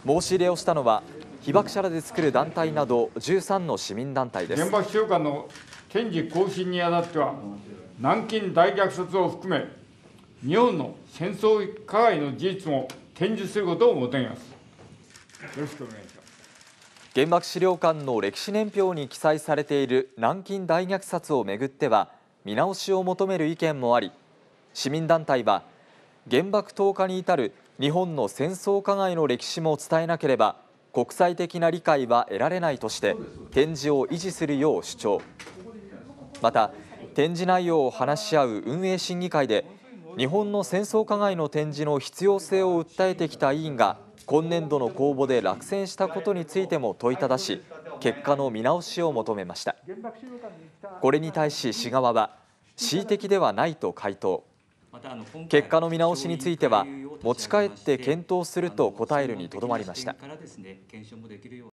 申し入れをしたのは被爆者らで作る団体など13の市民団体です。 原爆資料館の展示更新にあたっては、南京大虐殺を含め日本の戦争加害の事実も展示することを求めます。よろしくお願いします。 原爆資料館の歴史年表に記載されている南京大虐殺をめぐっては見直しを求める意見もあり、市民団体は原爆投下に至る日本の戦争加害の歴史も伝えなければ国際的な理解は得られないとして展示を維持するよう主張。また展示内容を話し合う運営審議会で日本の戦争加害の展示の必要性を訴えてきた委員が今年度の公募で落選したことについても問いただし、結果の見直しを求めました。これに対し市側は恣意的ではないと回答。結果の見直しについては持ち帰って検討すると答えるにとどまりました。